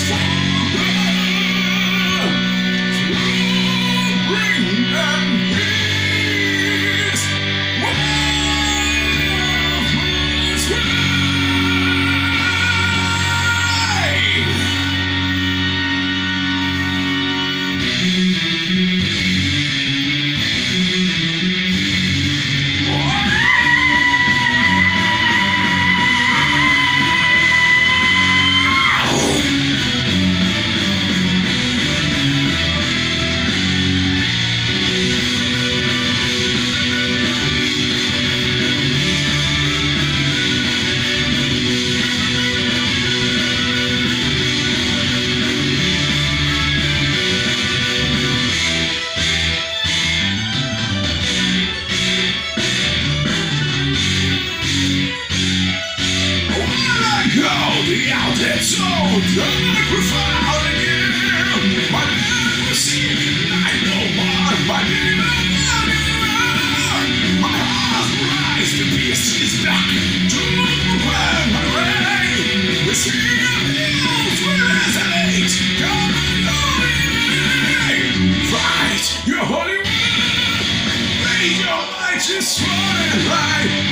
So dark, profound again. My life was seen, I know what my name is. My heart rise to pieces back to where my way. The sea of hills will resonate. Come on, fight your holy way. Raise your light, just sword and light.